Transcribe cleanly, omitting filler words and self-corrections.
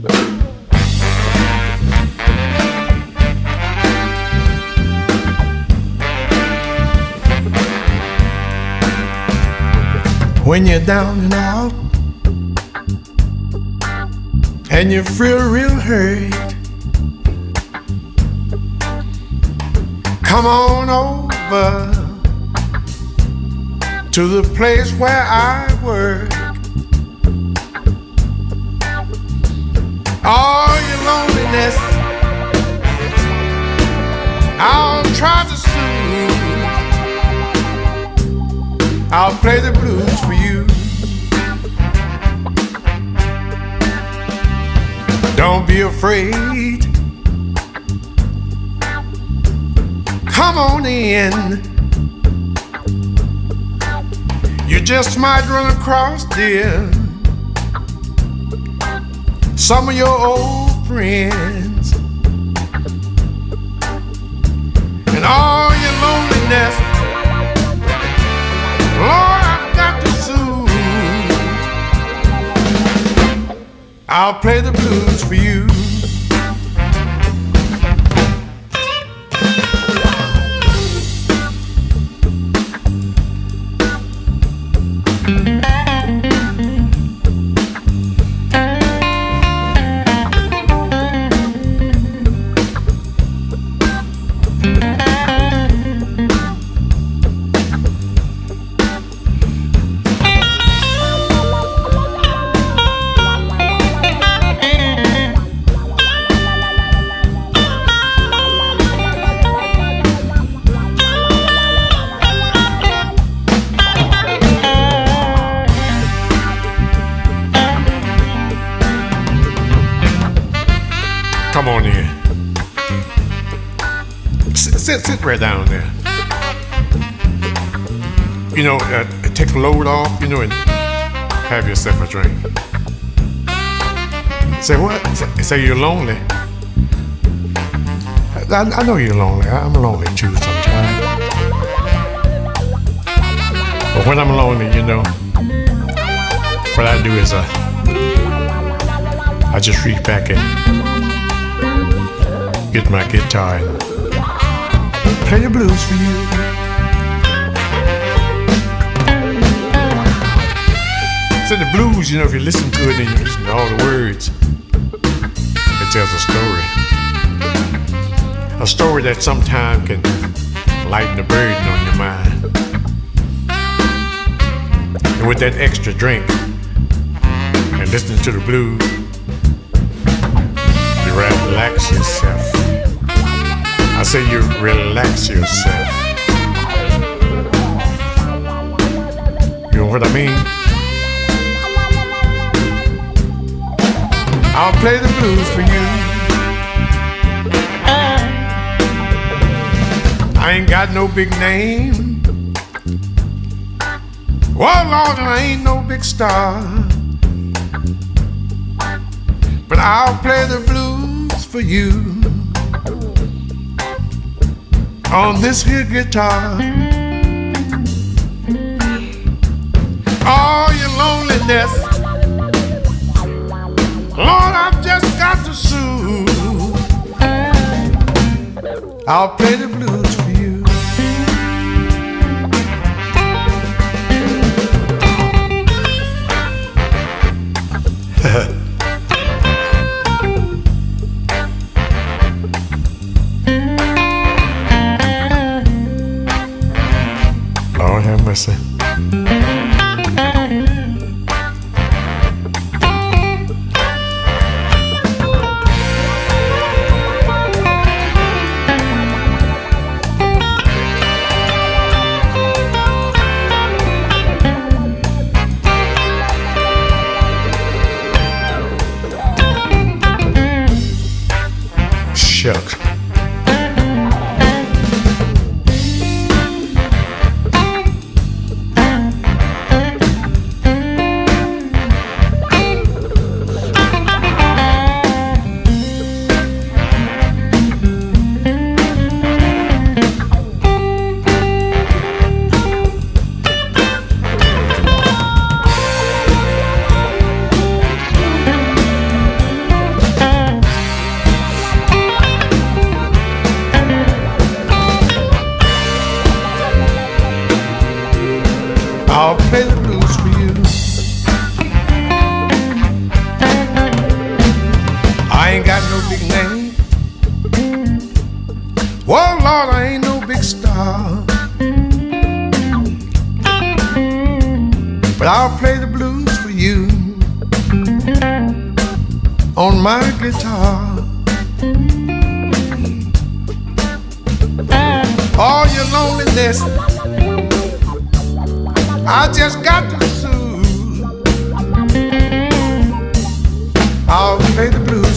When you're down and out and you feel real hurt, come on over to the place where I work. All your loneliness I'll try to soothe. I'll play the blues for you. Don't be afraid. Come on in. You just might run across, dear, some of your old friends. And all your loneliness, Lord, I've got to soothe. I'll play the blues for you. Come on in. Sit right down there. You know, take the load off, you know, and have yourself a drink. Say what? Say you're lonely. I know you're lonely. I'm lonely too sometimes. But when I'm lonely, you know, what I do is I just reach back and get my guitar and play the blues for you. So the blues, you know, if you listen to it and you listen to all the words, it tells a story. A story that sometimes can lighten the burden on your mind. And with that extra drink and listening to the blues, you relax yourself. I say you relax yourself. You know what I mean? I'll play the blues for you. I ain't got no big name. Well, Lord, I ain't no big star. But I'll play the blues for you on this here guitar. All your loneliness, Lord, I've just got to soothe. I'll play the blues for you. Lord have mercy. Well, Lord, I ain't no big star, but I'll play the blues for you on my guitar. All your loneliness, I just got to soothe. I'll play the blues